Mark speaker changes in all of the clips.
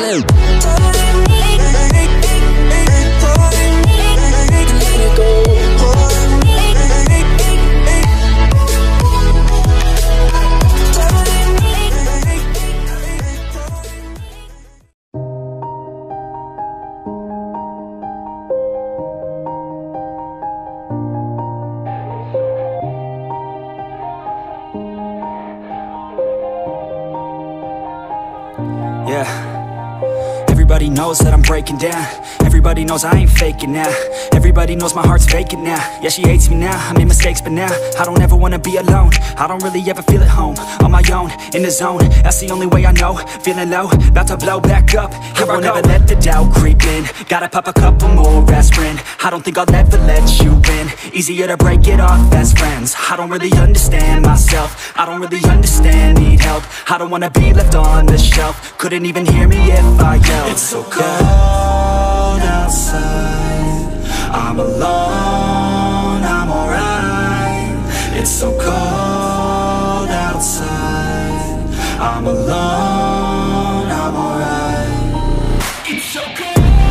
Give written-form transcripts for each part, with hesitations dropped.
Speaker 1: Everybody knows that I'm breaking down. Everybody knows I ain't faking now. Everybody knows my heart's vacant now. Yeah, she hates me now, I made mistakes but now I don't ever wanna be alone. I don't really ever feel at home. On my own, in the zone, that's the only way I know. Feeling low, about to blow back up. I won't ever let the doubt creep in. Gotta pop a couple more aspirin. I don't think I'll ever let you in. Easier to break it off best friends. I don't really understand myself. I don't really understand, need help. I don't wanna be left on the shelf. Couldn't even hear me if I yelled. It's so cold outside, I'm alone, I'm alright. It's so cold outside, I'm alone, I'm alright. It's so cold.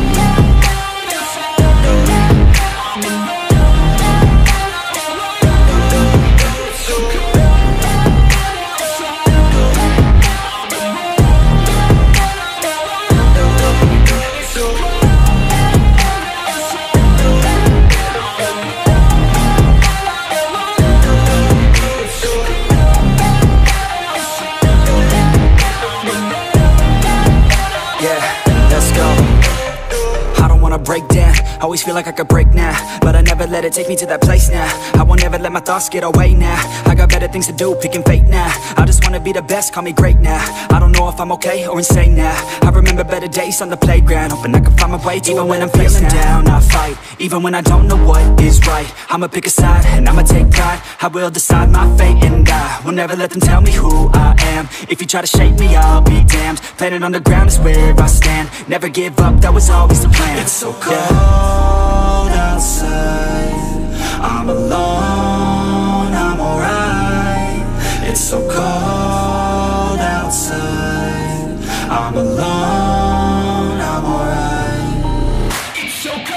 Speaker 1: Break down, always feel like I could break now, but I never let it take me to that place now. I won't ever let my thoughts get away now. I got better things to do, picking fate now. I just wanna be the best, call me great now. I don't know if I'm okay or insane now. I remember better days on the playground, hoping I can find my way. Even when I'm feeling down, I fight. Even when I don't know what is right, I'ma pick a side and I'ma take pride. I will decide my fate and I will never let them tell me who I am. If you try to shape me, I'll be damned. Planet on the ground is where I stand. Never give up, that was always the plan. It's so cold outside, I'm alone, I'm alright. It's so cold outside, I'm alone, I'm alright. It's so cold.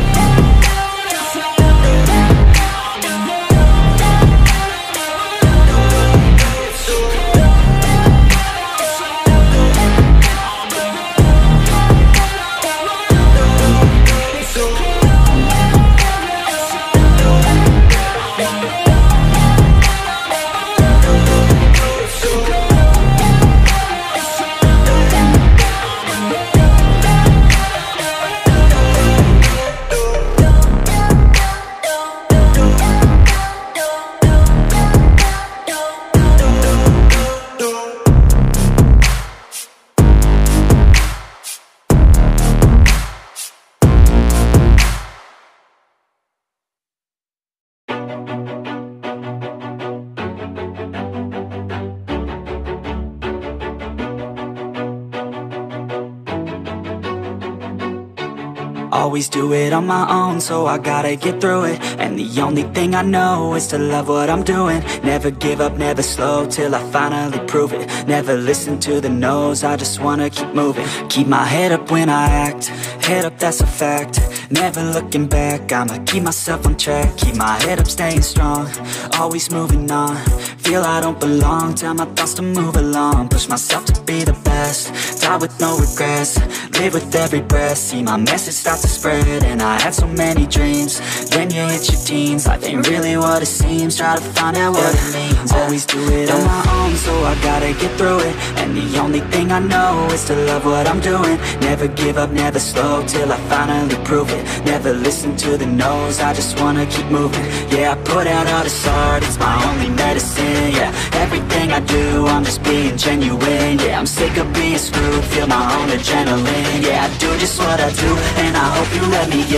Speaker 1: Always do it on my own, so I gotta get through it. And the only thing I know is to love what I'm doing. Never give up, never slow, till I finally prove it. Never listen to the no's, I just wanna keep moving. Keep my head up when I act, head up, that's a fact. Never looking back, I'ma keep myself on track. Keep my head up, staying strong, always moving on. Feel I don't belong, tell my thoughts to move along. Push myself to be the best, die with no regrets. Live with every breath, see my message start to spread. And I had so many dreams, then you hit your teens. Life ain't really what it seems, try to find out what it means. Always do it on my own, so I gotta get through it. And the only thing I know is to love what I'm doing. Never give up, never slow, till I finally prove it. Never listen to the no's, I just wanna keep moving. Yeah, I put out all this art, it's my only medicine. Yeah, everything I do, I'm just being genuine. Yeah, I'm sick of being screwed, feel my own adrenaline. Yeah, I do just what I do, and I hope you let me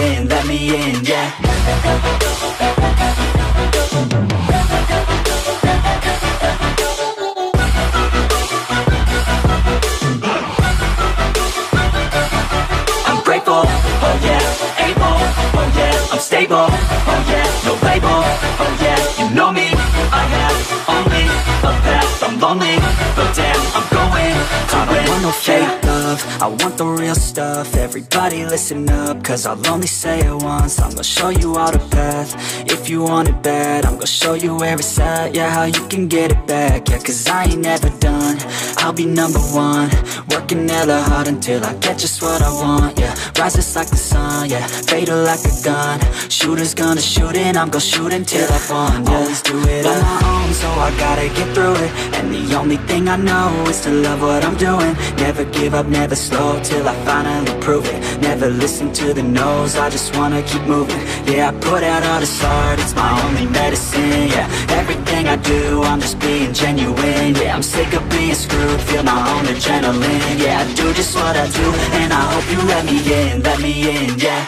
Speaker 1: in, yeah. I'm grateful, oh yeah, able, oh yeah, I'm stable, oh yeah, no label, oh yeah, you know me, I have only a path, I'm lonely, but damn, I'm going to win. I don't want no fake love, I want the real stuff, everybody listen up, cause I'll only say it once. I'm gonna show you all the path, if you want it bad. I'm gonna show you where it's at, yeah, how you can get it back. Yeah, cause I ain't never done, I'll be number one. Working hella hard until I get just what I want, yeah. Rises like the sun, yeah, fatal like a gun. Shooters gonna shoot and I'm gonna shoot until I won, yeah. Always do it on my own, so I gotta get through it. And the only thing I know is to love what I'm doing. Never give up, never slow, till I finally prove it. Never listen to the no's, I just wanna keep moving. Yeah, I put out all this art, it's my only medicine, yeah. Everything I do, I'm just being genuine, yeah. I'm sick of being screwed, feel my own adrenaline. Yeah, I do just what I do, and I hope you let me in, yeah.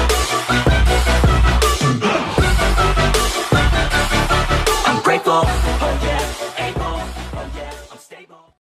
Speaker 1: I'm grateful